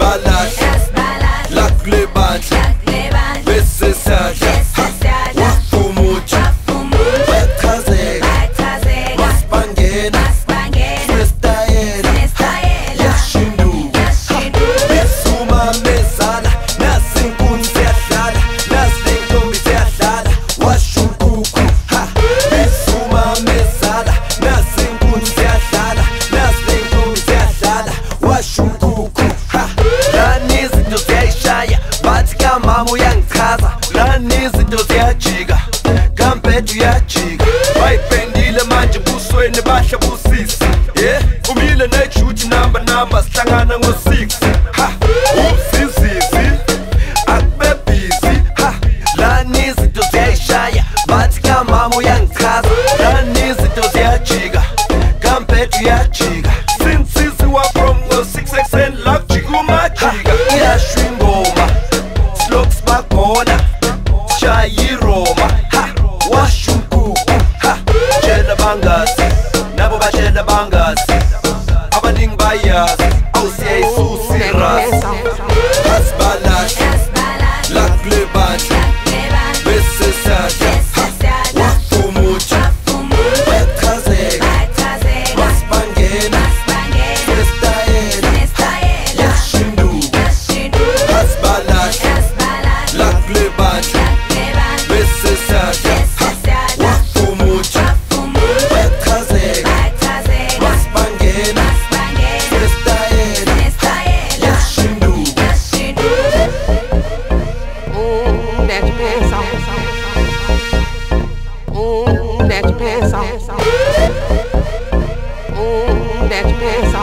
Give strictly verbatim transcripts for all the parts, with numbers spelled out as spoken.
Yasibala la kule bandla bese sadla wafumuja bayachazeka masibangena sinestayela yashinduka besuma mezala nasenkuni siyadlala nasentombi siyadlala washukuku besuma mezala nasenkuni siyadlala nasentombi siyadlala washukuku lani izinto ziyayishaya bathi kamama uyangichaza lani izinto ziyajika kampethu uyajika bayipendile manje busweni bahla busisi yeah umile nejuthi number number sihlangana ngo-six ha umsizizi akube busy ha lani izinto ziyayishaya bathi kamama uyangichaza lani izinto ziyajika kampethu uyajika sinsizi wa from ngo-six ekuseni la kujika umajika iyasho ingoma silokhu sibagona sishaya iroma ha washo unkukhu ha tshela bangazi nabo batshela bangazi abaningi bayazi awusiyayisusa irasi Yasibala la kule bandla bese sadla wafumuja bayachazeka masibangena sinestayela yashinduka Yasibala la kule bandla bese sadla wafumuja bayachazeka masibangena sinestayela yashinduka Mete pressão, mete pressão, mete pressão,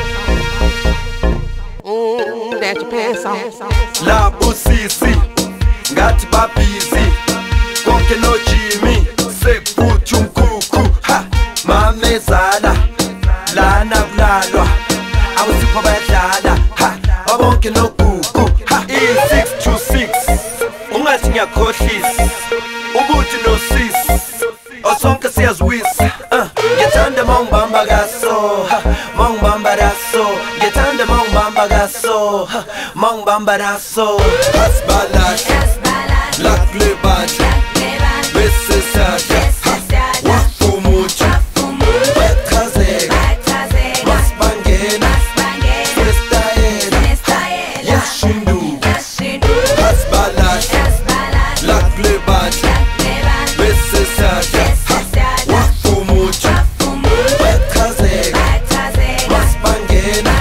mete pressão. la busisi ngathi babhizi konke nojimi sekuthi umkhukhu ha mamezala lana kulalwa awusikho bayadlala ha babonke nogugu ha i-six two six ungathi ngiyakhohlisa ubuthi nosisi osonke siyaziwisa ngiyethanda mawungibamba kaso mawungibamba raso ngiyethanda mawungibamba kaso mawungibamba raso Yasibala la kule bandla bese sadla wafumuja bayachazeka masibangena sinestayela yashinduka Yasibala la kule bandla bese sadla wafumuja bayachazeka masibangena